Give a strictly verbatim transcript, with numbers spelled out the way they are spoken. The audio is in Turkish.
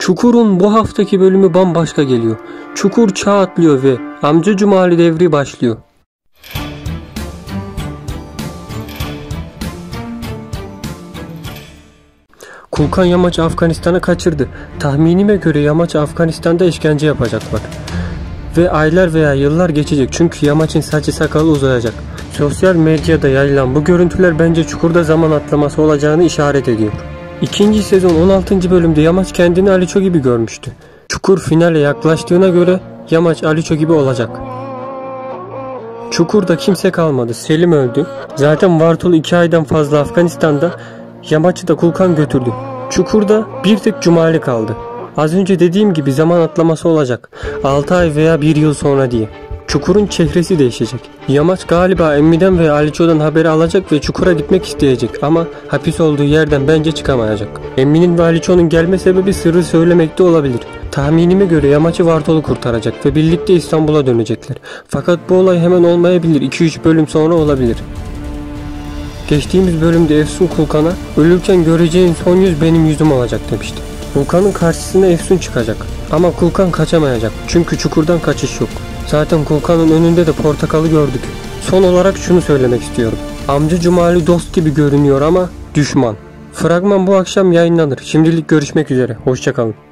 Çukur'un bu haftaki bölümü bambaşka geliyor. Çukur çağ atlıyor ve Amca Cumali devri başlıyor. Kulkan Yamaç'ı Afganistan'a kaçırdı. Tahminime göre Yamaç Afganistan'da işkence yapacaklar. Ve aylar veya yıllar geçecek çünkü Yamaç'ın saçı sakalı uzayacak. Sosyal medyada yayılan bu görüntüler bence Çukur'da zaman atlaması olacağını işaret ediyor. İkinci sezon on altıncı bölümde Yamaç kendini Aliço gibi görmüştü. Çukur finale yaklaştığına göre Yamaç Aliço gibi olacak. Çukur'da kimse kalmadı. Selim öldü. Zaten Vartolu iki aydan fazla Afganistan'da. Yamaç'ı da Kulkan götürdü. Çukur'da bir tek Cumali kaldı. Az önce dediğim gibi zaman atlaması olacak. altı ay veya bir yıl sonra diye. Çukur'un çehresi değişecek. Yamaç galiba Emmi'den veya Aliço'dan haberi alacak ve Çukur'a gitmek isteyecek ama hapis olduğu yerden bence çıkamayacak. Emmi'nin ve Aliço'nun gelme sebebi sırrı söylemekte olabilir. Tahminime göre Yamaç'ı Vartolu kurtaracak ve birlikte İstanbul'a dönecekler. Fakat bu olay hemen olmayabilir. iki üç bölüm sonra olabilir. Geçtiğimiz bölümde Efsun Kulkan'a ölürken göreceğin son yüz benim yüzüm olacak demişti. Kulkan'ın karşısına Efsun çıkacak. Ama Kulkan kaçamayacak. Çünkü Çukur'dan kaçış yok. Zaten Kulkan'ın önünde de portakalı gördük. Son olarak şunu söylemek istiyorum. Amca Cumali dost gibi görünüyor ama düşman. Fragman bu akşam yayınlanır. Şimdilik görüşmek üzere. Hoşça kalın.